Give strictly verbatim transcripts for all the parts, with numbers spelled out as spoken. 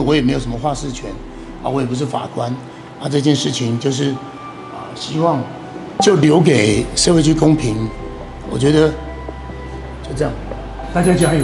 我也没有什么话事权啊，我也不是法官啊，这件事情就是啊，希望就留给社会去公平。我觉得就这样，大家加油。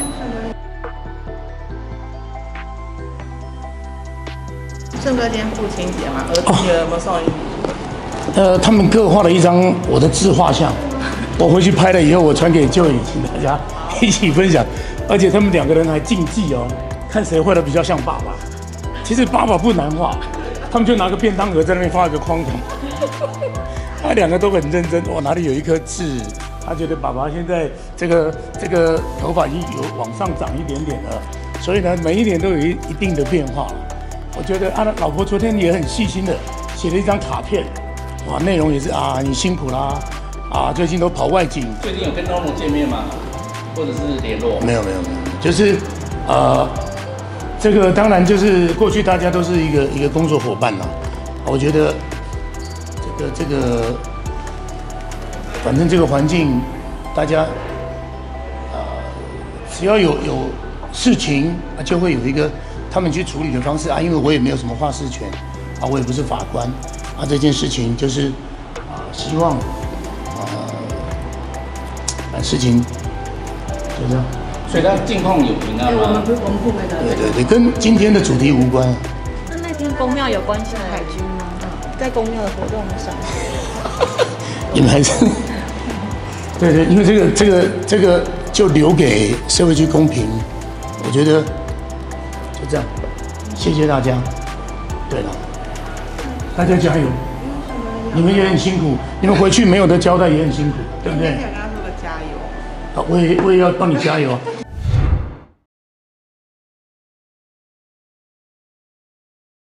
胜哥今天父亲节嘛，儿子女儿有没有送你？ 呃，他们各画了一张我的自画像，我回去拍了以后，我传给就宇，请大家一起分享。而且他们两个人还竞技哦，看谁画的比较像爸爸。其实爸爸不难画，他们就拿个便当盒在那边画一个框框。他两个都很认真，我哪里有一颗痣？他觉得爸爸现在这个这个头发已经有往上长一点点了，所以呢，每一年都有一一定的变化了。我觉得他的老婆昨天也很细心的写了一张卡片，哇，内容也是啊，你辛苦啦，啊，最近都跑外景。 最近有跟 Normo 见面吗？或者是联络？ 没有没有没有，就是呃，这个当然就是过去大家都是一个一个工作伙伴啦。我觉得这个这个，反正这个环境，大家呃，只要有有事情啊，就会有一个他们去处理的方式啊。因为我也没有什么话事权啊，我也不是法官啊，这件事情就是啊，希望啊，把事情。就这样， 所以他近况有平安吗？ 我们不，我们不回答。 对对对，跟今天的主题无关。 那那天公庙有关心海军吗？ 在公庙的活动上， 你们还是对对，因为这个这个这个就留给社会去公平。我觉得就这样，谢谢大家。对了，大家加油！你们也很辛苦，你们回去没有的交代也很辛苦，对不对？ 跟他说个加油。 好，我也我也要帮你加油。